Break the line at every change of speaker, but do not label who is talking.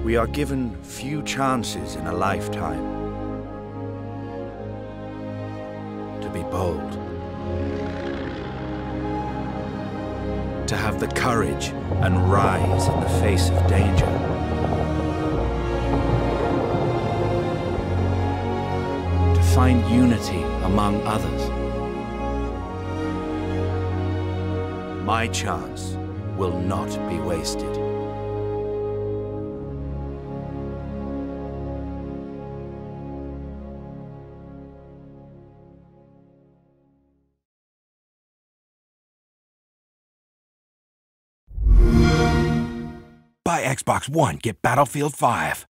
We are given few chances in a lifetime to be bold, to have the courage and rise in the face of danger. To find unity among others. My chance will not be wasted.
Buy Xbox One, get Battlefield 5.